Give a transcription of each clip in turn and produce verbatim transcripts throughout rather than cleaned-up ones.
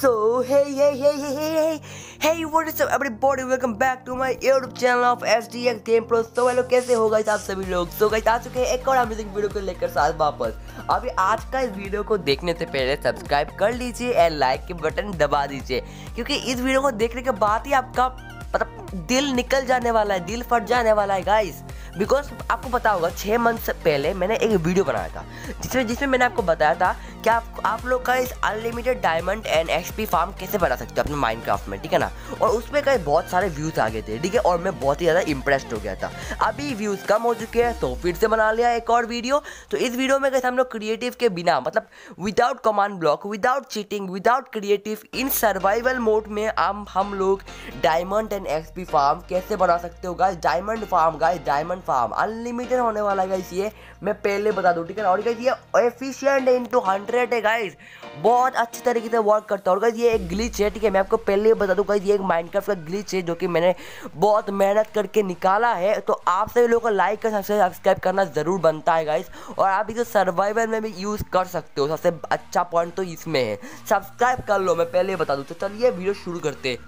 So hey hey hey hey hey hey hey what is up everybody, welcome back to my YouTube channel of S D X Game Pro। तो hello, कैसे हो guys आप सभी लोग। So guys आ चुके हैं एक और अमेजिंग वीडियो को लेकर साथ वापस। अभी आज का इस वीडियो को देखने से पहले सब्सक्राइब कर लीजिए एंड लाइक के बटन दबा दीजिए, क्योंकि इस वीडियो को देखने के बाद ही आपका मतलब दिल निकल जाने वाला है, दिल फट जाने वाला है गाइस। बिकॉज आपको पता होगा छः मंथ से पहले मैंने एक वीडियो बनाया था जिसमें जिसमें मैंने आपको बताया था कि आप आप लोग का इस unlimited diamond and XP farm कैसे बना सकते हो अपने माइनक्राफ्ट में, ठीक है ना। और उसमें कई बहुत सारे व्यूज़ आ गए थे, ठीक है, और मैं बहुत ही ज़्यादा इंप्रेस्ड हो गया था। अभी व्यूज़ कम हो चुके हैं तो फिर से बना लिया एक और वीडियो। तो इस वीडियो में कैसे हम लोग क्रिएटिव के बिना, मतलब without command block, without cheating, without creative, in survival mode में हम हम लोग डायमंड एंड एक्सपी फार्म कैसे बना सकते हो guys. Diamond farm guys, diamond farm unlimited होने वाला है गाइस, ये मैं पहले बता दूं, ठीक है ना। और गाइस ये एफिशिएंट इनटू हंड्रेड है गाइस, बहुत अच्छी तरीके से वर्क करता है। और गाइस ये एक ग्लिच है, ठीक है, मैं आपको पहले ही बता दूं गाइस, ये एक माइनक्राफ्ट का ग्लिच है जो कि मैंने बहुत मेहनत करके निकाला है। तो आप सभी लोगों को लाइक और सब्सक्राइब करना जरूर बनता है गाइस। और आप इसे सर्वाइवल में भी यूज कर सकते हो, सबसे अच्छा पॉइंट तो इसमें है। सब्सक्राइब कर लो, मैं पहले ही बता दूं। तो चलिए वीडियो शुरू करते हैं।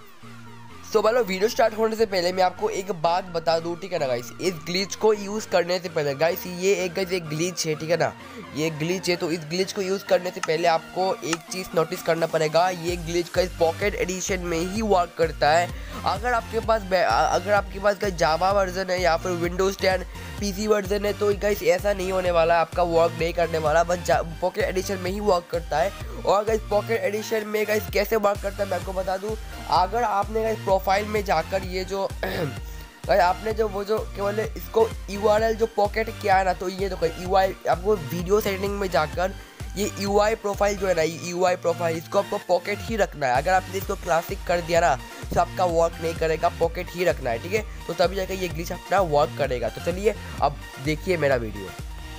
तो so, वीडियो स्टार्ट होने से पहले मैं आपको एक बात बता दूं, ठीक है ना गाइस। इस ग्लिच को यूज़ करने से पहले गाइस, ये एक गाइस एक ग्लिच है, ठीक है ना, ये ग्लिच है। तो इस ग्लिच को यूज़ करने से पहले आपको एक चीज़ नोटिस करना पड़ेगा, ये ग्लिच का इस पॉकेट एडिशन में ही वर्क करता है। अगर आपके पास अगर आपके पास का जावा वर्जन है या फिर विंडोज टेन पीसी वर्जन है तो गाइस ऐसा नहीं होने वाला, आपका वर्क नहीं करने वाला, बस पॉकेट एडिशन में ही वर्क करता है। और गाइस पॉकेट एडिशन में गाइस कैसे वर्क करता है मैं आपको बता दूं। अगर आपने गाइस प्रोफाइल में जाकर ये जो गाइस आपने जो वो जो क्या बोले इसको यूआरएल जो पॉकेट किया है ना, तो ये तो यूआई आपको वीडियो सेटिंग में जाकर ये यूआई प्रोफाइल जो है ना, यूआई प्रोफाइल इसको आपको पॉकेट ही रखना है। अगर आपने इसको क्लासिक कर दिया ना तो आपका वर्क नहीं करेगा, पॉकेट ही रखना है, ठीक है। तो तभी जाकर ये ग्लिच अपना वर्क करेगा। तो चलिए अब देखिए मेरा वीडियो।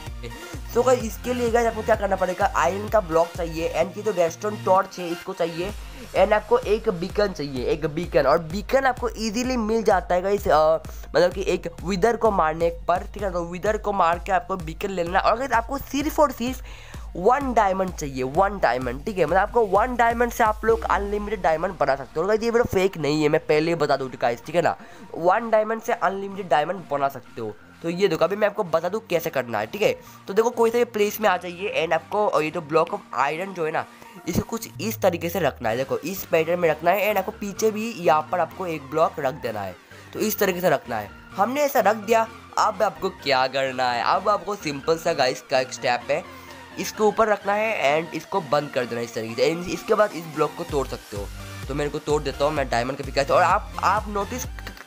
सो गाइस इसके लिए गाइस आपको क्या करना पड़ेगा, आयरन का ब्लॉक चाहिए एंड की जो रेस्टोरेंट टॉर्च है इसको चाहिए एंड आपको एक बीकन चाहिए, एक बीकन। और बीकन आपको इजीली मिल जाता है गाइस, मतलब कि एक विदर को मारने पर, ठीक है। तो विदर को मार के आपको बीकन ले लेना। और गाइस आपको सिर्फ और सिर्फ वन डायमंड चाहिए, वन डायमंड, ठीक है। मतलब आपको वन डायमंड से आप लोग अनलिमिटेड डायमंड बना सकते हो। और ये मेरा फेक नहीं है, मैं पहले ही बता दूँ गाइस, ठीक है ना। वन डायमंड से अनलिमिटेड डायमंड बना सकते हो। तो ये देखो अभी मैं आपको बता दूं कैसे करना है, ठीक है। तो देखो कोई सा प्लेस में आ जाइए एंड आपको ये जो ब्लॉक ऑफ आयरन जो है ना इसे कुछ इस तरीके से रखना है। देखो इस पैटर्न में रखना है एंड आपको पीछे भी यहाँ पर आपको एक ब्लॉक रख देना है। तो इस तरीके से रखना है, हमने ऐसा रख दिया। अब आपको क्या करना है, अब आपको सिंपल सा गाइस का एक स्टेप है, इसके ऊपर रखना है एंड इसको बंद कर देना इस तरीके से। इसके बाद इस ब्लॉक को तोड़ सकते हो। तो मैं इनको तोड़ देता हूँ, मैं डायमंड का पिकास। और आप आप नोटिस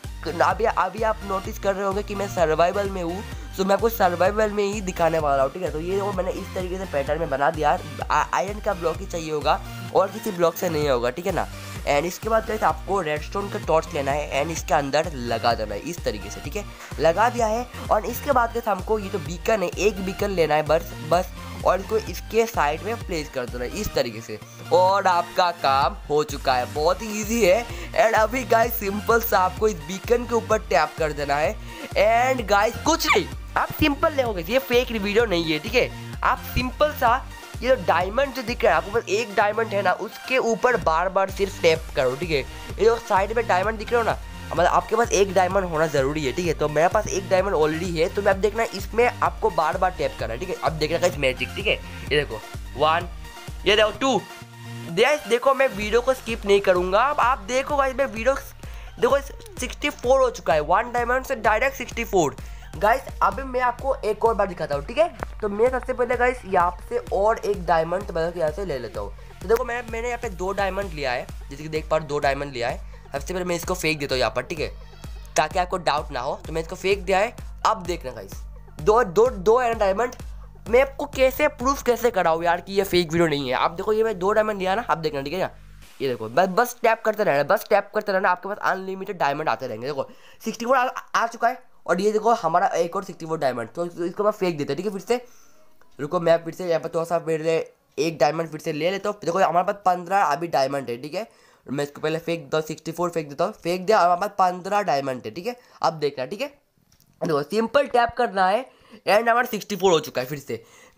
अभी अभी आप नोटिस कर रहे होंगे कि मैं सर्वाइवल में हूँ, तो मैं आपको सर्वाइवल में ही दिखाने वाला हूँ, ठीक है। तो ये वो मैंने इस तरीके से पैटर्न में बना दिया। आयरन का ब्लॉक ही चाहिए होगा और किसी ब्लॉक से नहीं होगा, ठीक है ना। एंड इसके बाद गाइस आपको रेडस्टोन का टॉर्च लेना है एंड इसके अंदर लगा देना है इस तरीके से, ठीक है। लगा दिया है। और इसके बाद गाइस हमको ये जो बीकन है, एक बीकन लेना है बस बस और इसको इसके साइड में प्लेस कर देना है इस तरीके से। और आपका काम हो चुका है, बहुत ही इजी है। एंड अभी गाइस सिंपल सा आपको इस बीकन के ऊपर टैप कर देना है एंड गाइस कुछ नहीं, आप सिंपल लेोगे, ये फेक वीडियो नहीं है, ठीक है। आप सिंपल सा ये जो डायमंड जो दिख रहा है आपको, बस एक डायमंड है ना, उसके ऊपर बार बार सिर्फ टैप करो, ठीक है। ये जो साइड में डायमंड दिख रहे हो ना, मतलब आपके पास एक डायमंड होना जरूरी है, ठीक है। तो मेरे पास एक डायमंड ऑलरेडी है, तो मैं अब देखना इसमें आपको बार बार टैप करना है, ठीक है। अब देखना इस मैजिक, ठीक है। ये देखो वन, ये देखो टू, देख देखो मैं वीडियो को स्किप नहीं करूंगा। अब आप देखो गाइस मैं वीडियो देखो सिक्सटी फोर हो चुका है, वन डायमंड से डायरेक्ट सिक्सटी फोर गाइस। अभी मैं आपको एक और बार दिखाता हूँ, ठीक है। तो मैं सबसे पहले गाइस यहाँ से और एक डायमंड मतलब यहाँ से ले लेता हूँ। तो देखो मैं मैंने यहाँ पे दो डायमंड लिया है, जैसे कि देख पा दो डायमंड लिया है। सबसे पहले मैं इसको फेंक देता हूँ यहाँ पर, ठीक है, ताकि आपको डाउट ना हो। तो मैं इसको फेंक दिया है। अब देखना गाइस दो दो दो है डायमंड, मैं आपको कैसे प्रूफ कैसे कराऊँ यार कि ये फेक वीडियो नहीं है। आप देखो ये मैं दो डायमंड लिया ना, आप देखना, ठीक है ना। ये देखो बस बस टैप करते रहना, बस टैप करते रहना, आपके पास अनलिमिटेड डायमंड आते रहेंगे। देखो सिक्सटी फोर आ, आ चुका है। और ये देखो हमारा एक और सिक्सटी फोर डायमंड, तो इसको मैं फेंक देता, ठीक है। फिर से रुको, मैं फिर से यहाँ पर थोड़ा सा फिर एक डायमंड फिर से ले लेता हूँ। देखो हमारे पास पंद्रह अभी डायमंड है, ठीक है। मैं इसको पहले फेंक देता हूँ, सिक्सटी फोर फेंक देता हूँ, फेंक दिया। हमारे पास पंद्रह डायमंड है, ठीक है। अब देखना, ठीक है, देखो सिंपल टैप करना है एंड हमारा सिक्सटी फोर हो चुका है। फिर से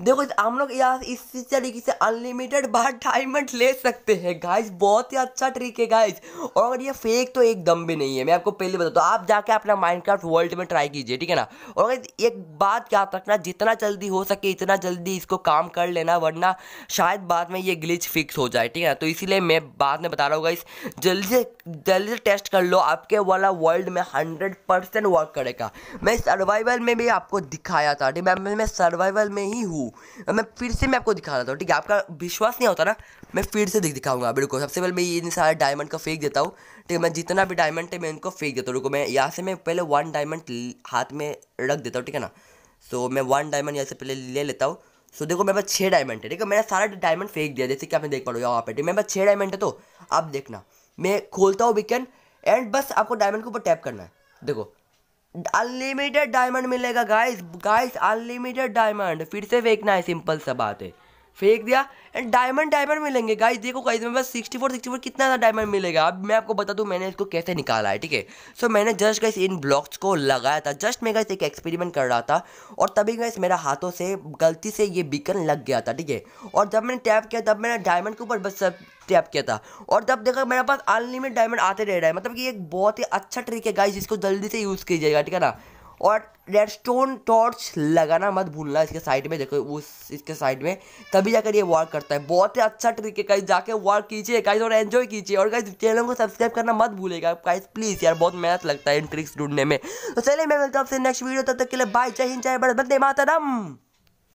देखो हम लोग यहाँ इसी तरीके से अनलिमिटेड बार डायमंड ले सकते हैं गाइस, बहुत ही अच्छा ट्रिक है गाइस। और अगर ये फेक तो एकदम भी नहीं है, मैं आपको पहले बताता हूँ। आप जाके अपना माइनक्राफ्ट वर्ल्ड में ट्राई कीजिए, ठीक है ना। और अगर एक बात याद रखना, जितना जल्दी हो सके इतना जल्दी इसको काम कर लेना, वरना शायद बाद में ये ग्लिच फिक्स हो जाए, ठीक है ना। तो इसीलिए मैं बाद में बता रहा हूँ गाइस, जल्दी से जल्दी से टेस्ट कर लो, आपके वाला वर्ल्ड में हंड्रेड परसेंट वर्क करेगा। मैं सर्वाइवल में भी आपको दिखाया था, ठीक है, मैं, मैं सर्वाइवल में ही हूँ। मैं फिर से मैं आपको दिखा रहा था, ठीक है। आपका विश्वास नहीं होता ना, मैं फिर से दिख दिखाऊंगा। बिल्कुल सबसे पहले मैं इन सारे डायमंड को फेंक देता हूँ, ठीक है। मैं जितना भी डायमंड है मैं इनको फेंक देता हूँ। रुको, मैं यहाँ से मैं पहले वन डायमंड हाथ में रख देता हूँ, ठीक है ना। सो मैं वन डायमंड यहाँ से पहले ले लेता हूँ। सो देखो मेरे पास छः डायमंड है, ठीक है। मैंने सारा डायमंड फेंक दिया, जैसे कि आपने देख पा रहे हो यहाँ पे, ठीक है। मेरे पास छः डायमंड है, तो आप देखना मैं खोलता हूँ बीकन, एंड बस आपको डायमंड के ऊपर टैप करना है। देखो अनलिमिटेड डायमंड मिलेगा गाइस, गाइस अनलिमिटेड डायमंड। फिर से फेंकना है, सिंपल सा बात है। फेंक दिया एंड डायमंड डायमंड मिलेंगे गाइस। देखो गाइस मेरे पास सिक्सटी फोर सिक्सटी फोर कितना ज़्यादा डायमंड मिलेगा। अब मैं आपको बता दूं मैंने इसको कैसे निकाला है, ठीक है। सो मैंने जस्ट गाइस इन ब्लॉक्स को लगाया था, जस्ट मैं गाइस एक एक्सपेरिमेंट कर रहा था, और तभी गाइस मेरा हाथों से गलती से ये बीकन लग गया था, ठीक है। और जब मैंने टैप किया तब मैंने डायमंड के ऊपर बस सब टैप किया था, और तब देखा मेरे पास अनलिमिटेड डायमंड आते रह रहा है। मतलब कि एक बहुत ही अच्छा ट्रिक है गाइस, इसको जल्दी से यूज़ कीजिएगा, ठीक है ना। और रेडस्टोन टॉर्च लगाना मत भूलना इसके साइड में, देखो उस इसके साइड में, तभी जाकर ये वर्क करता है। बहुत ही अच्छा ट्रिक है गाइस, जाके वर्क कीजिए गाइस और एंजॉय कीजिए। और गाइस चैनल को सब्सक्राइब करना मत भूलिएगा गाइस प्लीज़ यार, बहुत मेहनत लगता है इन ट्रिक्स ढूंढने में। तो चलिए मैं मिलता हूँ आपसे नेक्स्ट वीडियो, तब तक के लिए बाय, जय हिंद, जय भारत, वंदे मातरम।